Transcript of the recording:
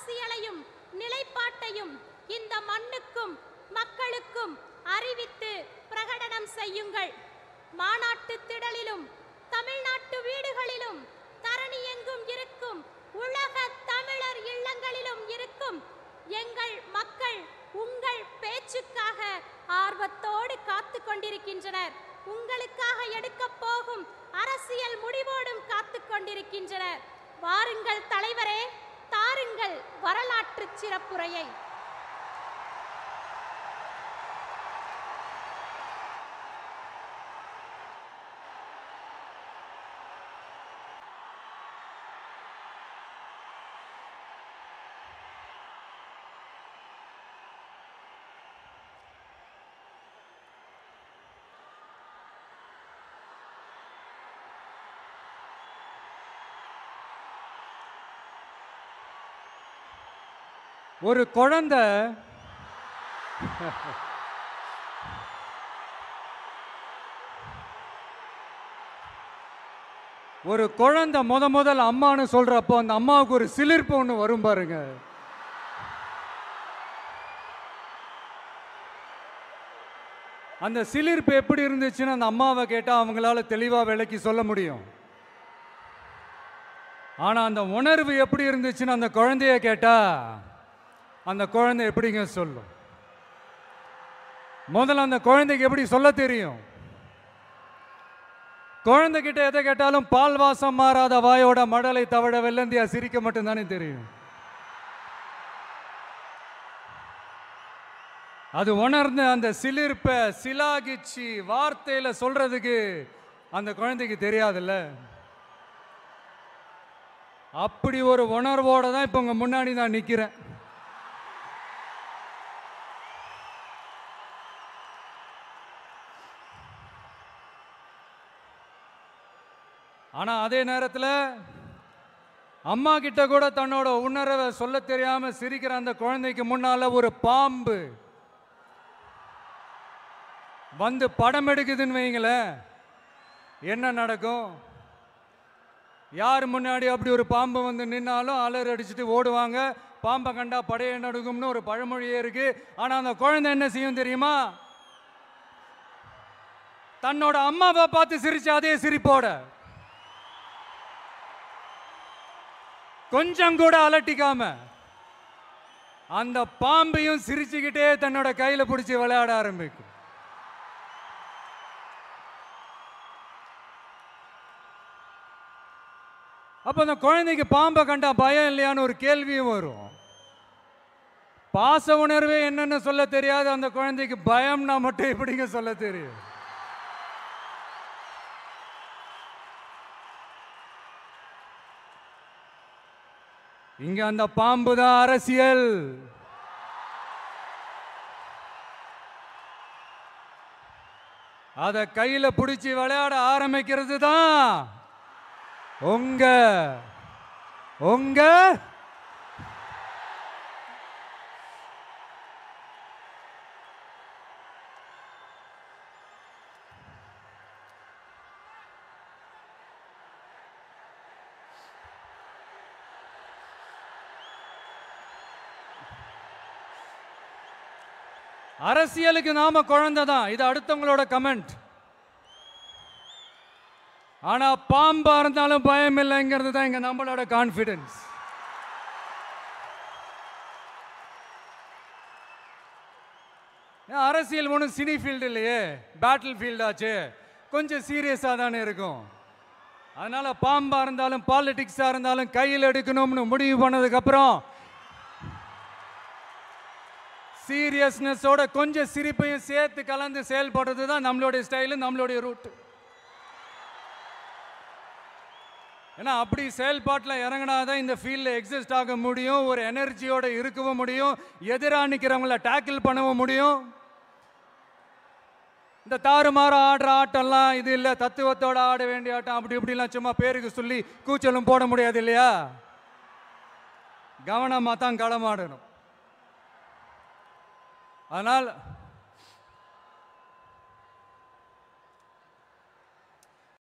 அரசியலையும் நிலைப்பாட்டையும் இந்த மண்ணுக்கும் மக்களுக்கும் அறிவித்து பிரகடனம் செய்யுங்கள். மாநாட்டு திடலிலும் தமிழ்நாட்டு வீடுகளிலும் தரணி எங்கும் இருக்கும் உலக தமிழர் இல்லங்களிலும் இருக்கும் எங்கள் மக்கள் உங்கள் பேச்சுக்காக ஆர்வத்தோடு காத்து கொண்டிருக்கின்றனர். உங்களுக்காக எடுக்க போகும் அரசியல் முடிவோடும் காத்து கொண்டிருக்கின்றனர். வாருங்கள் தலைவரே, தாருங்கள் வரலாற்று சிறப்புரையை. ஒரு குழந்தை முதல் அம்மான்னு சொல்றப்போ அந்த அம்மாவுக்கு ஒரு சிலிர்ப்பு ஒன்று வரும் பாருங்க. அந்த சிலிர்ப்பு எப்படி இருந்துச்சுன்னு அந்த அம்மாவை கேட்டால் அவங்களால தெளிவாக விளக்கி சொல்ல முடியும். ஆனால் அந்த உணர்வு எப்படி இருந்துச்சுன்னு அந்த குழந்தைய கேட்டால் அந்த குழந்தை எப்படிங்க சொல்லும்? முதல்ல அந்த குழந்தைக்கு எப்படி சொல்ல தெரியும்? குழந்தைகிட்ட எதை கேட்டாலும் பால் வாசம் மாறாத வாயோட மடலை தவழ வெள்ளந்தியா சிரிக்க மட்டும்தானே தெரியும். அது உணர்ந்து அந்த சிலிர்ப்பை சிலாகிச்சு வார்த்தையில சொல்றதுக்கு அந்த குழந்தைக்கு தெரியாதுல்ல. அப்படி ஒரு உணர்வோட தான் இப்போ உங்க முன்னாடி நான் நிற்கிறேன். ஆனால் அதே நேரத்தில் அம்மா கிட்ட கூட தன்னோட உணர்வை சொல்ல தெரியாம சிரிக்கிற அந்த குழந்தைக்கு முன்னால ஒரு பாம்பு வந்து படம் எடுக்குதுன்னு வைங்களேன், என்ன நடக்கும்? யார் முன்னாடி அப்படி ஒரு பாம்பு வந்து நின்னாலும் அலர் அடிச்சுட்டு ஓடுவாங்க. பாம்பை கண்டா படையை நடுங்கும்னு ஒரு பழமொழியே இருக்கு. ஆனால் அந்த குழந்தை என்ன செய்யும் தெரியுமா? தன்னோட அம்மாவை பார்த்து சிரிச்சு அதே சிரிப்போட கொஞ்சம் கூட அலட்டிக்காம அந்த பாம்பையும் சிரிச்சுக்கிட்டே தன்னோட கையில பிடிச்சி விளையாட ஆரம்பிக்கும். அப்ப அந்த குழந்தைக்கு பாம்பை கண்டா பயம் இல்லையான்னு ஒரு கேள்வியும் வரும். பாச உணர்வே என்னன்னு சொல்ல தெரியாது அந்த குழந்தைக்கு பயம்னா மட்டும் எப்படிங்க சொல்ல தெரியும்? இங்க அந்த பாம்பு தான் அரசியல். அத கையில பிடிச்சி விளையாட ஆரம்பிக்கிறது தான் உங்க அரசியலுக்கு நாம குழந்தை தான். இது அடுத்தவங்களோட கமெண்ட். ஆனா பாம்பா இருந்தாலும் பயம் இல்லைங்கிறது தான் இங்க நம்மளோட கான்பிடன்ஸ். அரசியல் ஒன்றும் சினி ஃபீல்டு இல்லையே, பேட்டில் ஃபீல்டாச்சு, கொஞ்சம் சீரியஸாக தானே இருக்கும். அதனால பாம்பா இருந்தாலும் பாலிடிக்ஸாக இருந்தாலும் கையில் எடுக்கணும்னு முடிவு பண்ணதுக்கப்புறம் சீரியஸ்னஸோட கொஞ்சம் சிரிப்பையும் சேர்த்து கலந்து செயல்படுறது தான் நம்மளுடைய ஸ்டைலு, நம்மளுடைய ரூட். ஏன்னா அப்படி செயல்பாட்டில் இறங்கினாதான் இந்த ஃபீல்டில் எக்ஸிஸ்ட் ஆக முடியும், ஒரு எனர்ஜியோட இருக்கவும் முடியும், எதிராக நிற்கிறவங்கள டேக்கிள் பண்ணவும் முடியும். இந்த தாறுமாற ஆடுற ஆட்டம்லாம் இது இல்லை, தத்துவத்தோட ஆட வேண்டிய ஆட்டம். அப்படி இப்படிலாம் சும்மா பேருக்கு சொல்லி கூச்சலும் போட முடியாது இல்லையா? கவனமாக தான் களமாடணும். அதனால்